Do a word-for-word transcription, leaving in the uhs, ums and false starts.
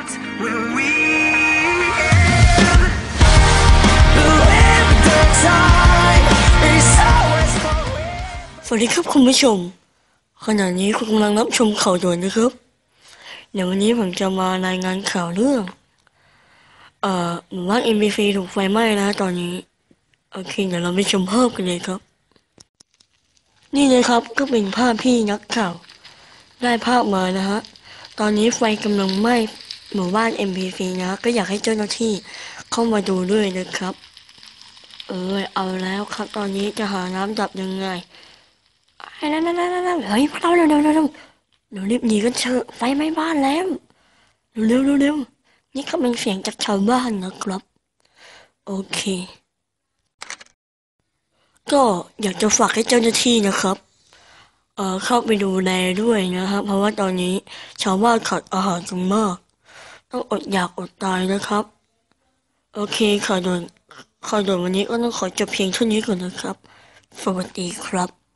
hearts when we end. Live the time is always going. สวัสดีครับคุณผู้ชมขณะนี้คุณกำลังรับชมข่าวด่วนนะครับเดี๋ยววันนี้ผมจะมารายงานข่าวเรื่องเอ่อหมู่บ้าน เอ็ม บี ซี ถูกไฟไหม้นะตอนนี้โอเคเดี๋ยวเราไปชมภาพกันเลยครับนี่เลยครับก็เป็นภาพที่นักข่าวได้ภาพมานะฮะตอนนี้ไฟกำลังไหม้หมู่บ้าน เอ็ม บี ซี นะก็อยากให้เจ้าหน้าที่เข้ามาดูด้วยนะครับเออเอาแล้วครับตอนนี้จะหาน้ำดับยังไงไอ้นั่นนั่นนั่นนั่นเฮ้ยพวกเราเร็วเร็วเร็วเร็วเดี๋ยวรีบหนีกันเถอะไฟไหม้บ้านแล้วเร็วเร็วเร็วนี่ก็เป็นเสียงจากชาวบ้านนะครับโอเคก็อยากจะฝากให้เจ้าหน้าที่นะครับเอ่อเข้าไปดูแลด้วยนะครับเพราะว่าตอนนี้ชาวบ้านขาดอาหารกันมากต้องอดอยากอดตายนะครับโอเคข่าวด่วนข่าวด่วนวันนี้ก็ต้องขอจบเพียงเท่านี้ก่อนนะครับสวัสดีครับ